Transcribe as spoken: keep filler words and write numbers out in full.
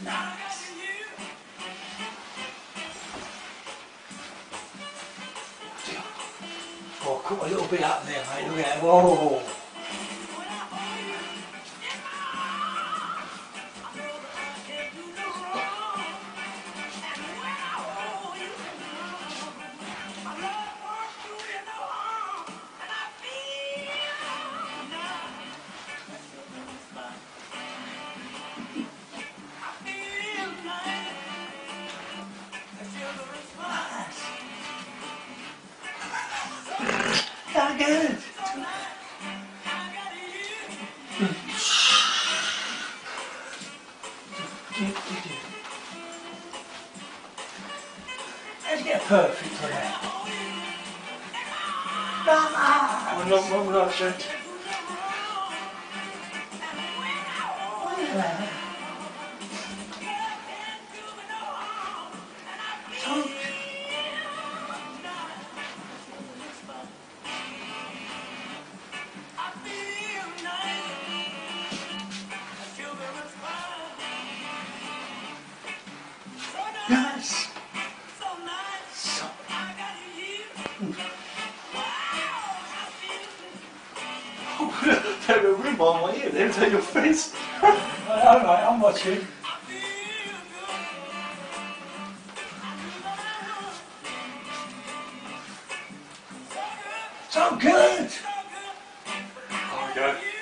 Nice. Oh, come a little bit up there, mate. Look at that. Whoa. That good. How'd you get perfect for that? Ah, I'm not, I'm not sure. look at that. So, nice. So, Take a rib on my ear, then take your face. alright, I'm watching. So good. There we go.